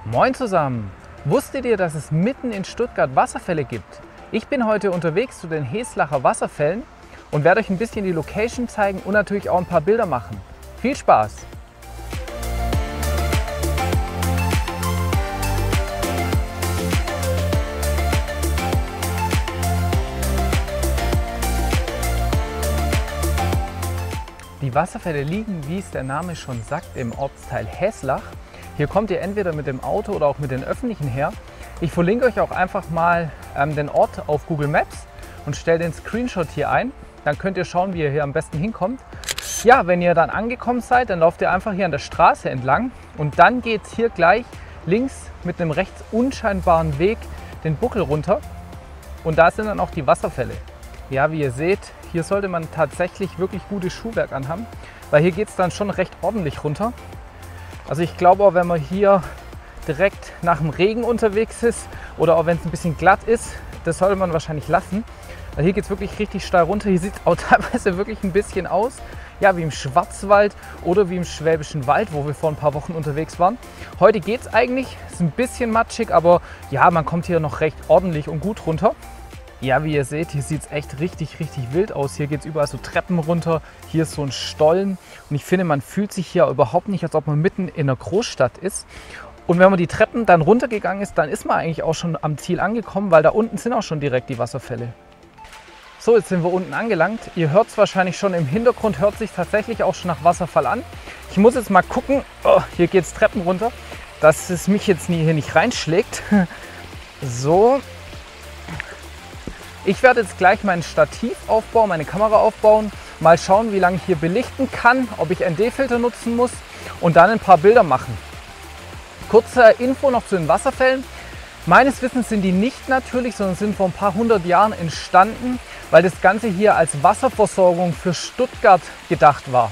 Moin zusammen! Wusstet ihr, dass es mitten in Stuttgart Wasserfälle gibt? Ich bin heute unterwegs zu den Heslacher Wasserfällen und werde euch ein bisschen die Location zeigen und natürlich auch ein paar Bilder machen. Viel Spaß! Die Wasserfälle liegen, wie es der Name schon sagt, im Ortsteil Heslach. Hier kommt ihr entweder mit dem Auto oder auch mit den Öffentlichen her. Ich verlinke euch auch einfach mal den Ort auf Google Maps und stelle den Screenshot hier ein. Dann könnt ihr schauen, wie ihr hier am besten hinkommt. Ja, wenn ihr dann angekommen seid, dann lauft ihr einfach hier an der Straße entlang und dann geht es hier gleich links mit einem rechts unscheinbaren Weg den Buckel runter und da sind dann auch die Wasserfälle. Ja, wie ihr seht, hier sollte man tatsächlich wirklich gutes Schuhwerk anhaben, weil hier geht es dann schon recht ordentlich runter. Also ich glaube auch, wenn man hier direkt nach dem Regen unterwegs ist oder auch wenn es ein bisschen glatt ist, das sollte man wahrscheinlich lassen. Weil hier geht es wirklich richtig steil runter. Hier sieht es auch teilweise wirklich ein bisschen aus, ja, wie im Schwarzwald oder wie im Schwäbischen Wald, wo wir vor ein paar Wochen unterwegs waren. Heute geht es eigentlich, ist ein bisschen matschig, aber ja, man kommt hier noch recht ordentlich und gut runter. Ja, wie ihr seht, hier sieht es echt richtig wild aus. Hier geht es überall so Treppen runter. Hier ist so ein Stollen. Und ich finde, man fühlt sich hier überhaupt nicht, als ob man mitten in einer Großstadt ist. Und wenn man die Treppen dann runtergegangen ist, dann ist man eigentlich auch schon am Ziel angekommen, weil da unten sind auch schon direkt die Wasserfälle. So, jetzt sind wir unten angelangt. Ihr hört es wahrscheinlich schon im Hintergrund, hört sich tatsächlich auch schon nach Wasserfall an. Ich muss jetzt mal gucken, oh, hier geht es Treppen runter, dass es mich jetzt hier nicht reinschlägt. So. Ich werde jetzt gleich mein Stativ aufbauen, meine Kamera aufbauen, mal schauen, wie lange ich hier belichten kann, ob ich ND-Filter nutzen muss und dann ein paar Bilder machen. Kurze Info noch zu den Wasserfällen. Meines Wissens sind die nicht natürlich, sondern sind vor ein paar hundert Jahren entstanden, weil das Ganze hier als Wasserversorgung für Stuttgart gedacht war.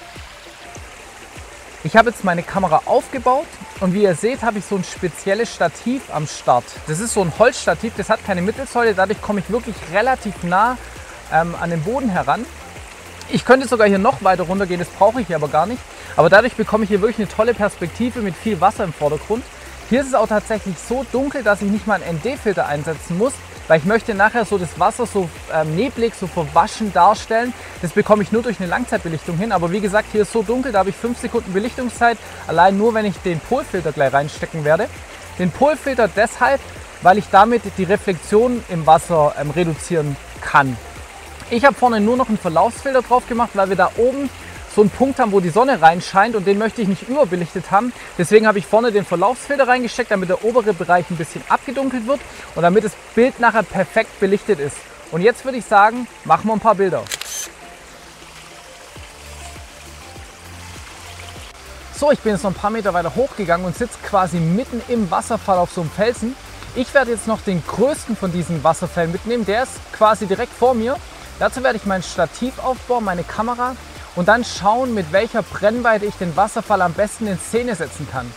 Ich habe jetzt meine Kamera aufgebaut und wie ihr seht, habe ich so ein spezielles Stativ am Start. Das ist so ein Holzstativ, das hat keine Mittelsäule, dadurch komme ich wirklich relativ nah an den Boden heran. Ich könnte sogar hier noch weiter runter gehen, das brauche ich hier aber gar nicht. Aber dadurch bekomme ich hier wirklich eine tolle Perspektive mit viel Wasser im Vordergrund. Hier ist es auch tatsächlich so dunkel, dass ich nicht mal einen ND-Filter einsetzen muss, weil ich möchte nachher so das Wasser so neblig, so verwaschen darstellen. Das bekomme ich nur durch eine Langzeitbelichtung hin. Aber wie gesagt, hier ist so dunkel, da habe ich 5 Sekunden Belichtungszeit. Allein nur, wenn ich den Polfilter gleich reinstecken werde. Den Polfilter deshalb, weil ich damit die Reflexion im Wasser reduzieren kann. Ich habe vorne nur noch einen Verlaufsfilter drauf gemacht, weil wir da oben so einen Punkt haben, wo die Sonne reinscheint und den möchte ich nicht überbelichtet haben. Deswegen habe ich vorne den Verlaufsfilter reingesteckt, damit der obere Bereich ein bisschen abgedunkelt wird und damit das Bild nachher perfekt belichtet ist. Und jetzt würde ich sagen, machen wir ein paar Bilder. So, ich bin jetzt noch ein paar Meter weiter hochgegangen und sitze quasi mitten im Wasserfall auf so einem Felsen. Ich werde jetzt noch den größten von diesen Wasserfällen mitnehmen, der ist quasi direkt vor mir. Dazu werde ich mein Stativ aufbauen, meine Kamera und dann schauen, mit welcher Brennweite ich den Wasserfall am besten in Szene setzen kann.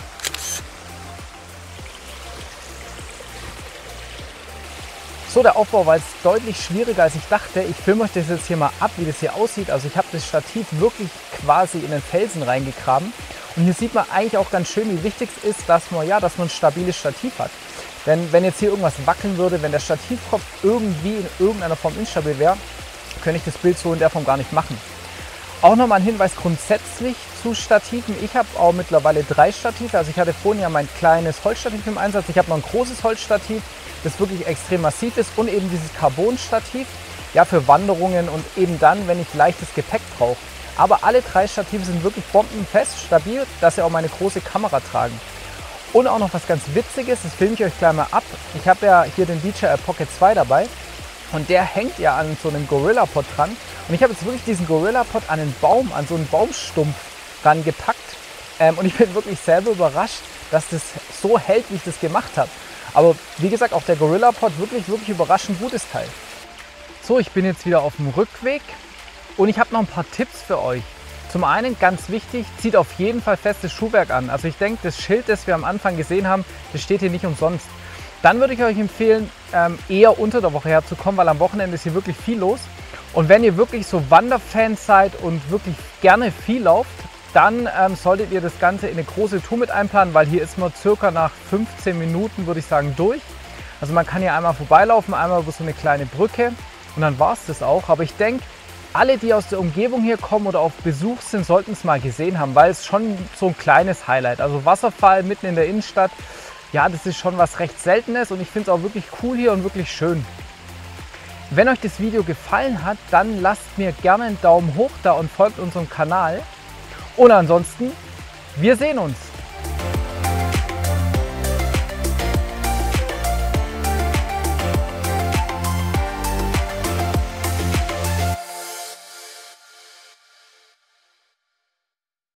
So, der Aufbau war jetzt deutlich schwieriger als ich dachte. Ich filme euch das jetzt hier mal ab, wie das hier aussieht. Also ich habe das Stativ wirklich quasi in den Felsen reingegraben. Und hier sieht man eigentlich auch ganz schön, wie wichtig es ist, dass man ein stabiles Stativ hat. Denn wenn jetzt hier irgendwas wackeln würde, wenn der Stativkopf irgendwie in irgendeiner Form instabil wäre, könnte ich das Bild so in der Form gar nicht machen. Auch nochmal ein Hinweis grundsätzlich zu Stativen. Ich habe auch mittlerweile 3 Stative. Also ich hatte vorhin ja mein kleines Holzstativ im Einsatz. Ich habe noch ein großes Holzstativ, das wirklich extrem massiv ist und eben dieses Carbon-Stativ, ja, für Wanderungen und eben dann, wenn ich leichtes Gepäck brauche. Aber alle 3 Stative sind wirklich bombenfest, stabil, dass sie auch meine große Kamera tragen. Und auch noch was ganz Witziges, das filme ich euch gleich mal ab. Ich habe ja hier den DJI Pocket 2 dabei und der hängt ja an so einem Gorilla-Pod dran. Und ich habe jetzt wirklich diesen Gorilla-Pod an einen Baum, an so einen Baumstumpf dran gepackt. Und ich bin wirklich selber überrascht, dass das so hält, wie ich das gemacht habe. Aber wie gesagt, auch der Gorilla-Pod wirklich überraschend gutes Teil. So, ich bin jetzt wieder auf dem Rückweg und ich habe noch ein paar Tipps für euch. Zum einen, ganz wichtig, zieht auf jeden Fall festes Schuhwerk an. Also ich denke, das Schild, das wir am Anfang gesehen haben, das steht hier nicht umsonst. Dann würde ich euch empfehlen, eher unter der Woche herzukommen, weil am Wochenende ist hier wirklich viel los. Und wenn ihr wirklich so Wanderfans seid und wirklich gerne viel lauft, dann solltet ihr das Ganze in eine große Tour mit einplanen, weil hier ist man circa nach 15 Minuten, würde ich sagen, durch. Also man kann hier einmal vorbeilaufen, einmal über so eine kleine Brücke und dann war es das auch. Aber ich denke, alle, die aus der Umgebung hier kommen oder auf Besuch sind, sollten es mal gesehen haben, weil es schon so ein kleines Highlight. Also Wasserfall mitten in der Innenstadt, ja, das ist schon was recht Seltenes und ich finde es auch wirklich cool hier und wirklich schön. Wenn euch das Video gefallen hat, dann lasst mir gerne einen Daumen hoch da und folgt unserem Kanal. Und ansonsten, wir sehen uns.